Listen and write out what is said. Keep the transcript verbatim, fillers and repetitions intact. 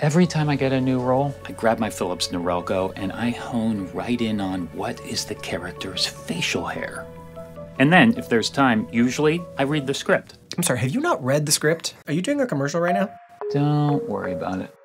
Every time I get a new role, I grab my Philips Norelco and I hone right in on what is the character's facial hair. And then, if there's time, usually I read the script. I'm sorry, have you not read the script? Are you doing a commercial right now? Don't worry about it.